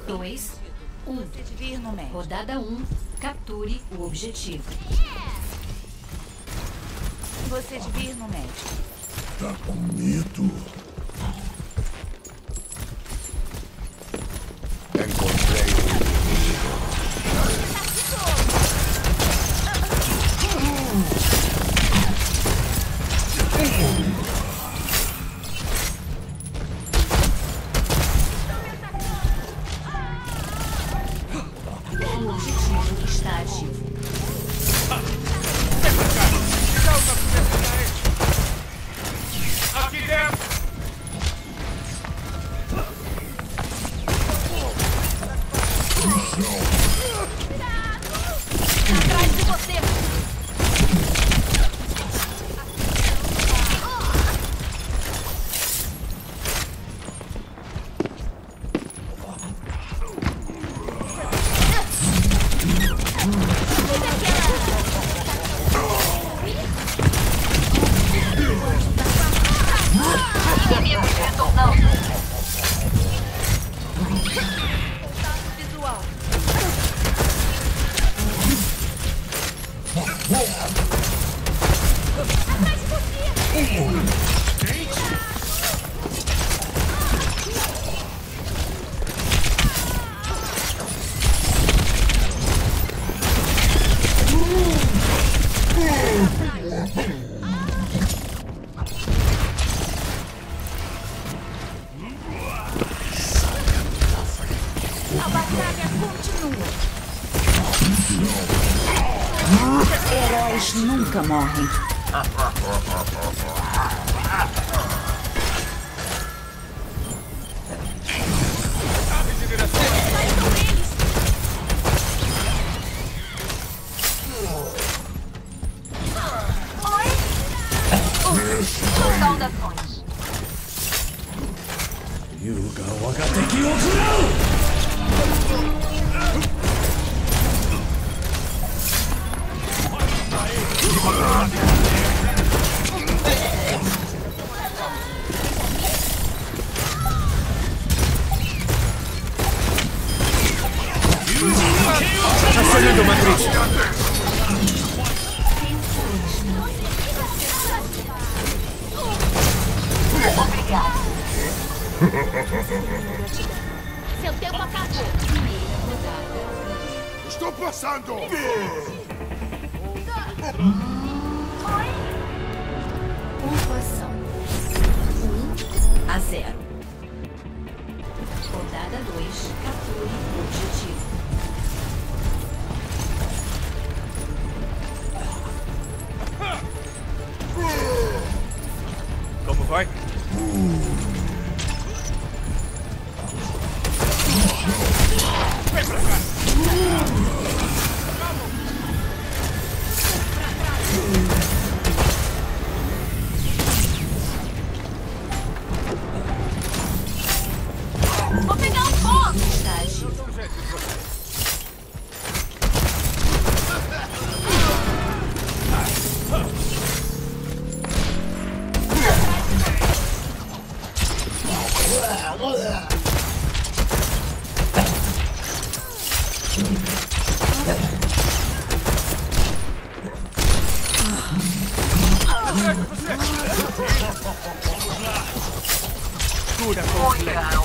2, 1. Você devia ir no médico. Rodada 1. Capture o objetivo. Você devia ir no médico. Tá com medo? Encontrei o inimigo. O objetivo está ativo. Aqui dentro! Atrás de você! Visual. A batalha continua. Heróis nunca morrem. Saudações. Yuga Wagateki o Kurau! Acionando matriz! Seu tempo acabou. Estou passando! Pontuação 1-0. Rodada 2. Capture o objetivo. Como vai? Vem pra cá! Vou pegar um fogo. Está ativo. Cura completa!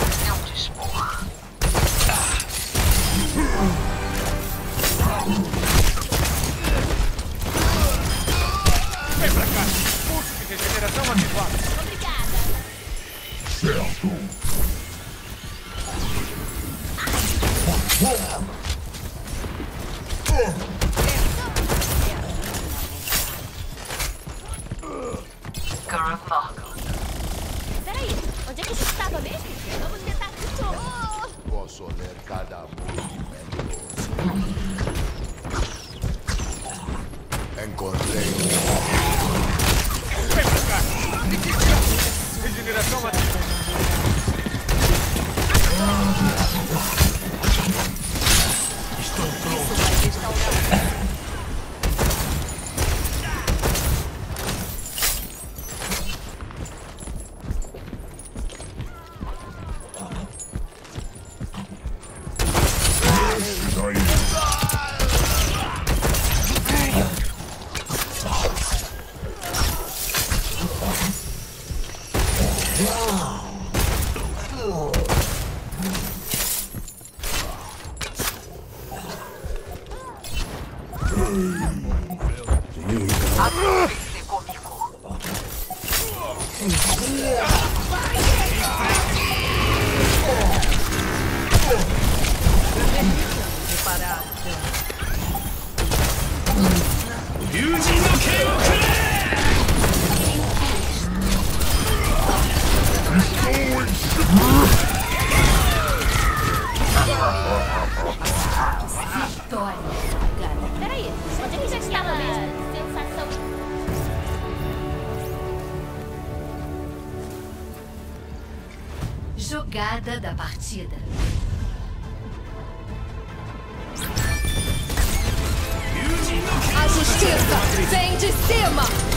Vem pra cá! Pulso de regeneração ativado! Obrigada. Certo! Peraí, onde é que a gente estava mesmo? Vamos tentar de novo. Posso ler cada movimento. Encontrei o inimigo. Vem pra cá! Regeneração ativada! Estou pronto! Vai restaurar. Vitória. Peraí, onde é que já estava mesmo? Sensação. Jogada da partida. A justiça vem de cima!